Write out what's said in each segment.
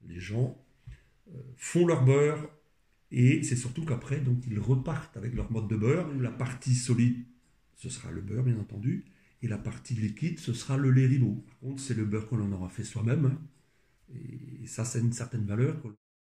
Les gens font leur beurre et c'est surtout qu'après, donc, ils repartent avec leur mode de beurre. La partie solide, ce sera le beurre, bien entendu, et la partie liquide, ce sera le lait Ribot. Par contre, c'est le beurre qu'on en aura fait soi-même, hein, et ça, c'est une certaine valeur.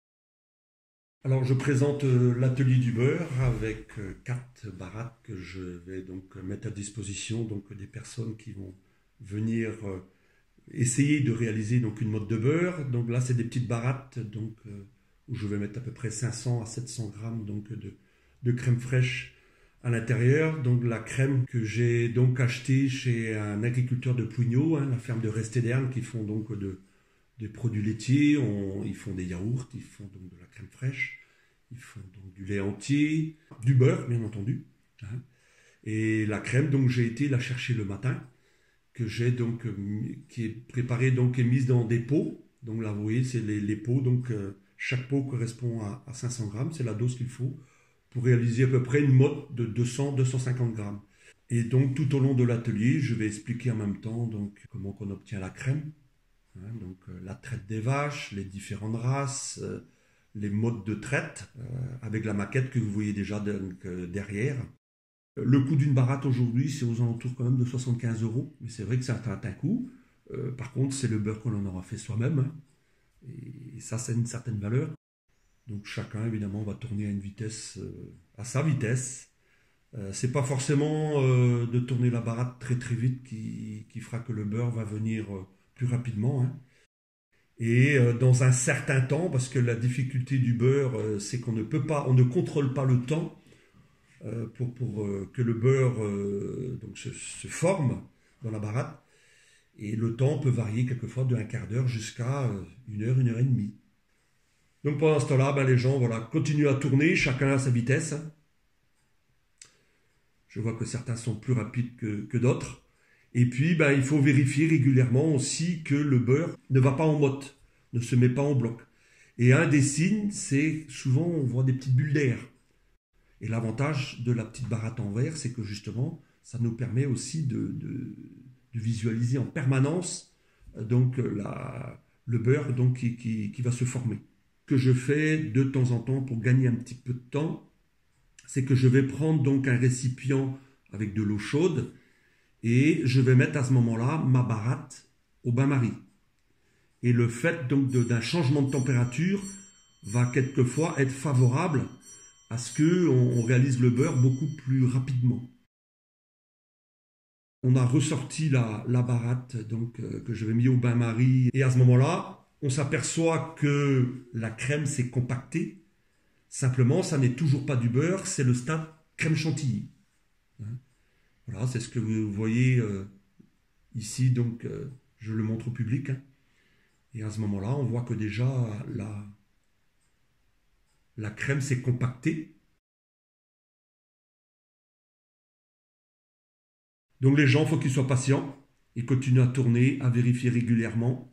Alors, je présente l'atelier du beurre avec 4 barattes que je vais donc mettre à disposition donc des personnes qui vont venir essayer de réaliser donc une mode de beurre. Donc là, c'est des petites barattes donc où je vais mettre à peu près 500 à 700 grammes donc de crème fraîche à l'intérieur. Donc la crème que j'ai donc achetée chez un agriculteur de Pouignot, hein, la ferme de Restéderne, qui font donc des produits laitiers. Ils font des yaourts, ils font donc de la crème fraîche, ils font donc du lait entier, du beurre bien entendu, hein. Et la crème, donc j'ai été la chercher le matin, que j'ai donc qui est préparée donc et mise dans des pots. Donc là vous voyez c'est les pots, donc chaque pot correspond à 500 grammes, c'est la dose qu'il faut pour réaliser à peu près une mode de 200-250 grammes. Et donc tout au long de l'atelier, je vais expliquer en même temps donc comment on obtient la crème, hein, donc la traite des vaches, les différentes races, les modes de traite, avec la maquette que vous voyez déjà derrière. Le coût d'une baratte aujourd'hui, c'est aux alentours quand même de 75 euros, mais c'est vrai que ça a un coût. Par contre, c'est le beurre qu'on en aura fait soi-même, hein, et ça, c'est une certaine valeur. Donc chacun, évidemment, va tourner à une vitesse, à sa vitesse. C'est pas forcément de tourner la baratte très très vite qui fera que le beurre va venir plus rapidement, hein. Et dans un certain temps, parce que la difficulté du beurre, c'est qu'on ne peut pas, on ne contrôle pas le temps pour que le beurre donc se forme dans la baratte. Et le temps peut varier quelquefois de un quart d'heure jusqu'à 1 heure et demie. Donc pendant ce temps-là, ben, les gens voilà, continuent à tourner, chacun à sa vitesse. Je vois que certains sont plus rapides que d'autres. Et puis, ben, il faut vérifier régulièrement aussi que le beurre ne va pas en motte, ne se met pas en bloc. Et un des signes, c'est souvent on voit des petites bulles d'air. Et l'avantage de la petite baratte en verre, c'est que justement, ça nous permet aussi de visualiser en permanence donc le beurre donc, qui va se former. Ce que je fais de temps en temps pour gagner un petit peu de temps, c'est que je vais prendre donc un récipient avec de l'eau chaude et je vais mettre à ce moment-là ma baratte au bain-marie. Et le fait donc d'un changement de température va quelquefois être favorable à ce qu'on réalise le beurre beaucoup plus rapidement. On a ressorti la baratte donc, que j'avais mis au bain-marie et à ce moment-là, on s'aperçoit que la crème s'est compactée. Simplement, ça n'est toujours pas du beurre, c'est le stade crème chantilly. Voilà, c'est ce que vous voyez ici, donc je le montre au public, hein. Et à ce moment-là, on voit que déjà la crème s'est compactée. Donc les gens, il faut qu'ils soient patients. Ils continuent à tourner, à vérifier régulièrement.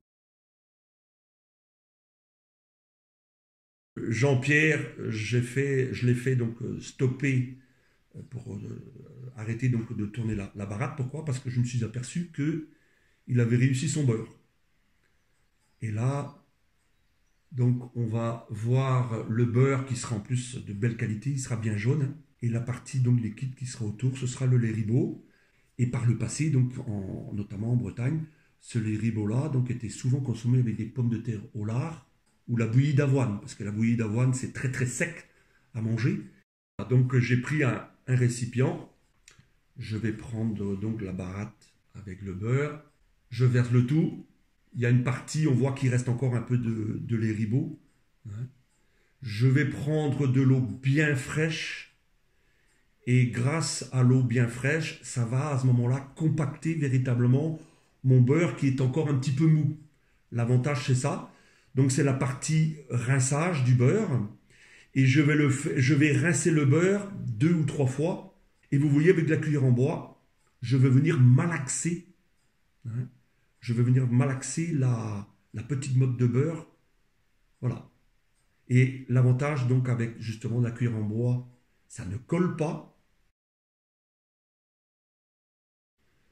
Jean-Pierre, je l'ai fait donc stopper pour arrêter donc de tourner la baratte. Pourquoi? Parce que je me suis aperçu qu'il avait réussi son beurre. Et là, donc on va voir le beurre qui sera en plus de belle qualité, il sera bien jaune. Et la partie donc liquide qui sera autour, ce sera le lait Ribot. Et par le passé, donc notamment en Bretagne, ce lait Ribot-là donc, était souvent consommé avec des pommes de terre au lard ou la bouillie d'avoine, parce que la bouillie d'avoine, c'est très très sec à manger. Donc j'ai pris un récipient, je vais prendre donc la baratte avec le beurre, je verse le tout. Il y a une partie, on voit qu'il reste encore un peu de lait Ribot, hein. Je vais prendre de l'eau bien fraîche. Et grâce à l'eau bien fraîche, ça va à ce moment-là compacter véritablement mon beurre qui est encore un petit peu mou. L'avantage, c'est ça. Donc, c'est la partie rinçage du beurre. Et je vais rincer le beurre 2 ou 3 fois. Et vous voyez, avec la cuillère en bois, je vais venir malaxer, hein. Je vais venir malaxer la petite motte de beurre. Voilà. Et l'avantage, donc, avec justement la cuillère en bois, ça ne colle pas.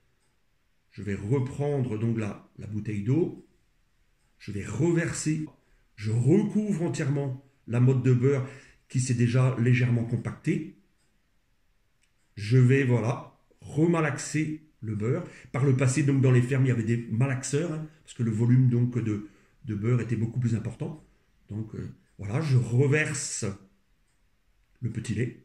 Je vais reprendre donc la bouteille d'eau, je vais reverser je recouvre entièrement la motte de beurre qui s'est déjà légèrement compactée. Je vais, voilà, remalaxer le beurre. Par le passé, donc dans les fermes, il y avait des malaxeurs, hein, parce que le volume donc de beurre était beaucoup plus important. Donc voilà, je reverse le petit lait.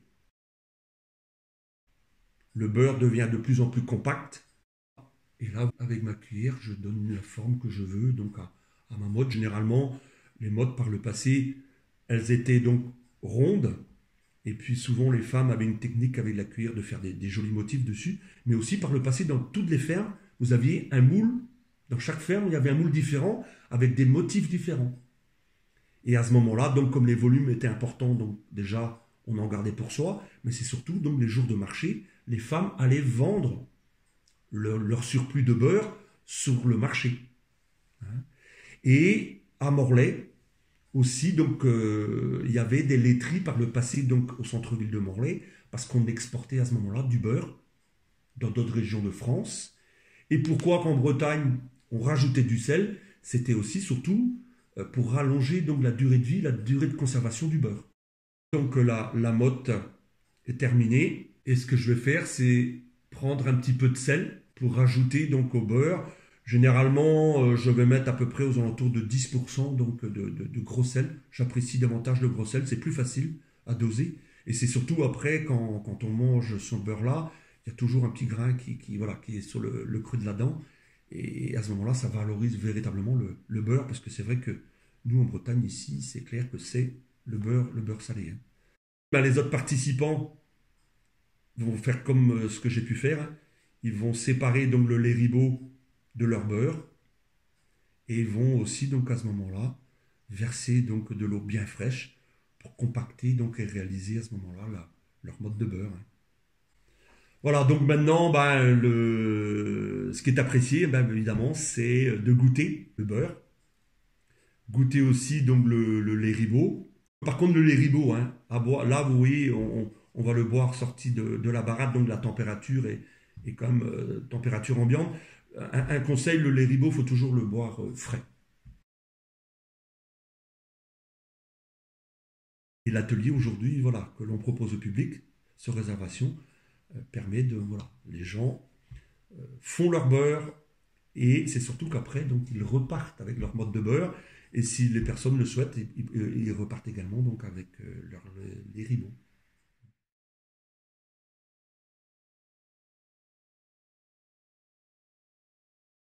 Le beurre devient de plus en plus compact. Et là, avec ma cuillère, je donne la forme que je veux donc à ma motte. Généralement, les mottes par le passé, elles étaient donc rondes. Et puis souvent, les femmes avaient une technique avec la cuillère de faire des jolis motifs dessus. Mais aussi par le passé, dans toutes les fermes, vous aviez un moule. Dans chaque ferme, il y avait un moule différent avec des motifs différents. Et à ce moment-là, donc comme les volumes étaient importants, donc déjà, on en gardait pour soi. Mais c'est surtout, donc les jours de marché, les femmes allaient vendre leur surplus de beurre sur le marché. Et à Morlaix aussi, donc il y avait des laiteries par le passé donc au centre-ville de Morlaix, parce qu'on exportait à ce moment-là du beurre dans d'autres régions de France. Et pourquoi qu'en Bretagne on rajoutait du sel? C'était aussi surtout pour rallonger donc la durée de vie, la durée de conservation du beurre. Donc la motte est terminée, et ce que je vais faire, c'est prendre un petit peu de sel pour rajouter donc au beurre. Généralement, je vais mettre à peu près aux alentours de 10% donc de gros sel. J'apprécie davantage le gros sel, c'est plus facile à doser. Et c'est surtout après, quand on mange son beurre là, il y a toujours un petit grain voilà, qui est sur le creux de la dent. Et à ce moment-là, ça valorise véritablement le beurre, parce que c'est vrai que nous, en Bretagne, ici, c'est clair que c'est le beurre salé. Hein. Ben, les autres participants vont faire comme ce que j'ai pu faire. Ils vont séparer donc le lait ribot de leur beurre, et ils vont aussi donc à ce moment-là verser donc de l'eau bien fraîche pour compacter donc et réaliser à ce moment-là leur mode de beurre. Hein. Voilà, donc maintenant, ben, ce qui est apprécié, ben, évidemment, c'est de goûter le beurre, goûter aussi donc le lait ribot. Par contre, le lait ribot, hein, à boire, là, vous voyez, on va le boire sorti de la baratte, donc la température est quand même température ambiante. Un conseil, le lait ribot, il faut toujours le boire frais. Et l'atelier aujourd'hui, voilà, que l'on propose au public, sur réservation, permet de, voilà, les gens font leur beurre, et c'est surtout qu'après, donc, ils repartent avec leur mode de beurre, et si les personnes le souhaitent, ils repartent également donc avec leur lait ribot.